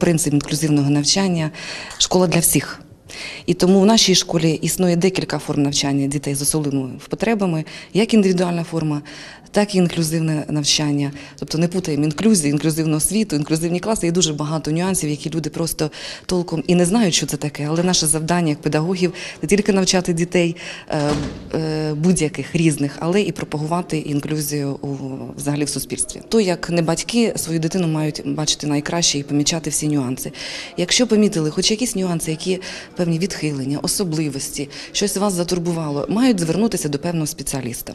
принцип інклюзивного навчання – школа для всіх. І тому в нашій школі існує декілька форм навчання дітей з особливими потребами, як індивідуальна форма, так і інклюзивне навчання. Тобто не путаємо інклюзію, інклюзивну освіту, інклюзивні класи. Є дуже багато нюансів, які люди просто толком і не знають, що це таке. Але наше завдання як педагогів не тільки навчати дітей будь-яких різних, але і пропагувати інклюзію взагалі в суспільстві. То, як не батьки свою дитину мають бачити найкраще і помічати всі нюанси. Якщо помітили хоч якісь нюанси, які певні відхилення, особливості, щось вас затурбувало, мають звернутися до певного спеціаліста.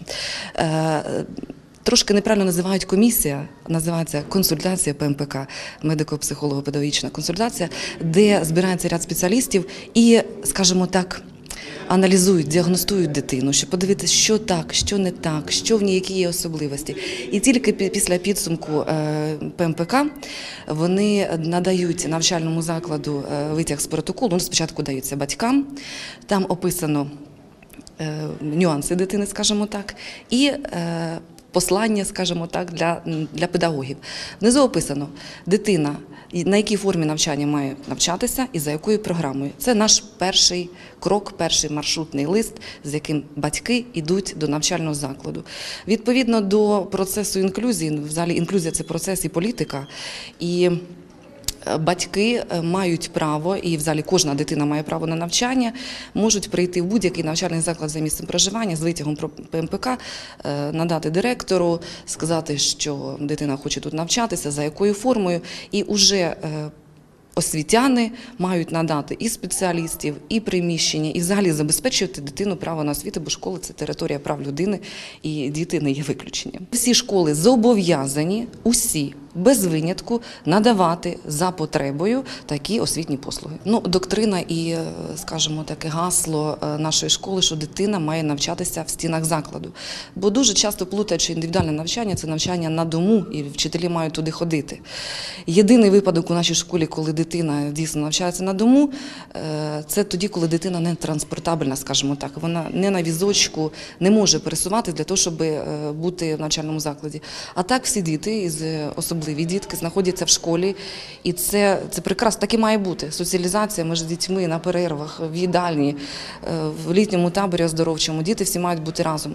Трошки неправильно називають комісія, називається консультація ПМПК, медико-психолого-педагогічна консультація, де збирається ряд спеціалістів і, скажімо так, аналізують, діагностують дитину, щоб подивитися, що так, що не так, що в ній, які є особливості. І тільки після підсумку ПМПК вони надають навчальному закладу витяг з протоколу, спочатку даються батькам, там описано нюанси дитини, скажімо так, і послання, скажімо так, для педагогів. Внизу описано дитина, на якій формі навчання має навчатися і за якою програмою. Це наш перший крок, перший маршрутний лист, з яким батьки йдуть до навчального закладу. Відповідно до процесу інклюзії, взагалі інклюзія – це процес і політика, і батьки мають право, і взагалі кожна дитина має право на навчання, можуть прийти в будь-який навчальний заклад за місцем проживання з витягом про ПМПК, надати директору, сказати, що дитина хоче тут навчатися, за якою формою, і вже освітяни мають надати і спеціалістів, і приміщення, і взагалі забезпечувати дитину право на освіту, бо школа – це територія прав людини, і діти не є виключенням. Всі школи зобов'язані, усі, без винятку, надавати за потребою такі освітні послуги. Доктрина і, скажімо, таке гасло нашої школи, що дитина має навчатися в стінах закладу. Бо дуже часто плутають, що індивідуальне навчання – це навчання на дому, і вчителі мають туди ходити. Єдиний випадок у нашій школі, коли дитина дійсно навчається на дому, це тоді, коли дитина не транспортабельна, скажімо так. Вона не на візочку, не може пересуватися для того, щоб бути в навчальному закладі. А так всі діти, особливі дітки, знаходяться в школі, і це прекрасно, так і має бути. Соціалізація між дітьми на перервах, в їдальні, в літньому таборі оздоровчому. Діти всі мають бути разом.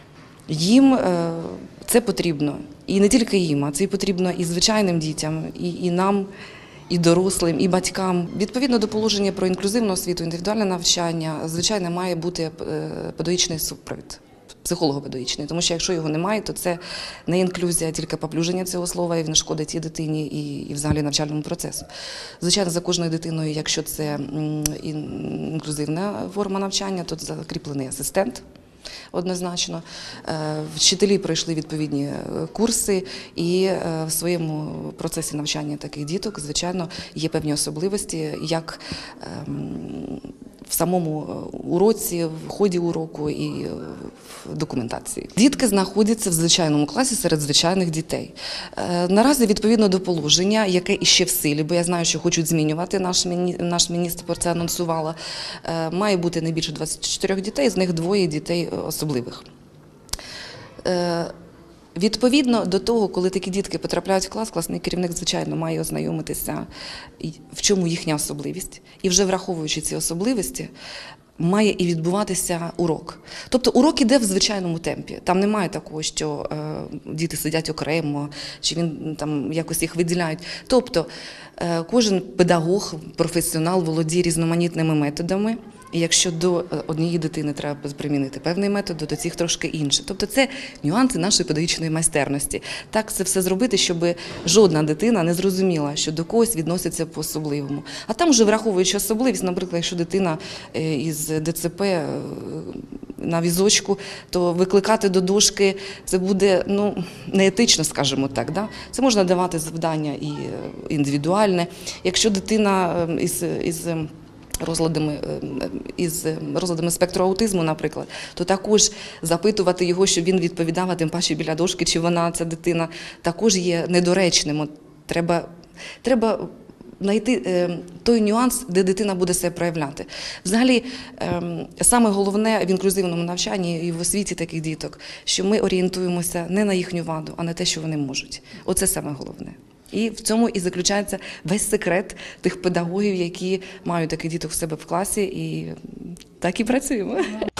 Їм це потрібно. І не тільки їм, а це потрібно і звичайним дітям, і нам, і дорослим, і батькам. Відповідно до положення про інклюзивну освіту, індивідуальне навчання, звичайно, має бути педагогічний супровід, психолого-педагогічний. Тому що якщо його немає, то це не інклюзія, а тільки поплюження цього слова, і він шкодить і дитині, і взагалі навчальному процесу. Звичайно, за кожною дитиною, якщо це інклюзивна форма навчання, то закріплений асистент. Однозначно. Вчителі пройшли відповідні курси, і в своєму процесі навчання таких діток, звичайно, є певні особливості, як в самому уроці, в ході уроку і в документації. Дітки знаходяться в звичайному класі серед звичайних дітей. Наразі, відповідно до положення, яке іще в силі, бо я знаю, що хочуть змінювати, наш міністр про це анонсувала, має бути не більше 24 дітей, з них 2 дітей особливих. Відповідно до того, коли такі дітки потрапляють в клас, класний керівник, звичайно, має ознайомитися, в чому їхня особливість. І вже враховуючи ці особливості, має і відбуватися урок. Тобто урок іде в звичайному темпі. Там немає такого, що діти сидять окремо, чи він там якось їх виділяють. Тобто кожен педагог, професіонал володіє різноманітними методами. І якщо до однієї дитини треба примінити певний метод, до цих трошки інший. Тобто це нюанси нашої педагогічної майстерності. Так це все зробити, щоб жодна дитина не зрозуміла, що до когось відноситься по-особливому. А там вже враховуючи особливість, наприклад, якщо дитина із ДЦП на візочку, то викликати до дошки це буде неетично, скажімо так. Да? Це можна давати завдання і індивідуальне. Якщо дитина із розладами спектру аутизму, наприклад, то також запитувати його, щоб він відповідав, а тим паче біля дошки, чи вона, ця дитина, також є недоречним. Треба знайти той нюанс, де дитина буде себе проявляти. Взагалі, саме головне в інклюзивному навчанні і в освіті таких діток, що ми орієнтуємося не на їхню ваду, а на те, що вони можуть. Оце саме головне. І в цьому і заключається весь секрет тих педагогів, які мають таких діток в себе в класі, і так і працюємо.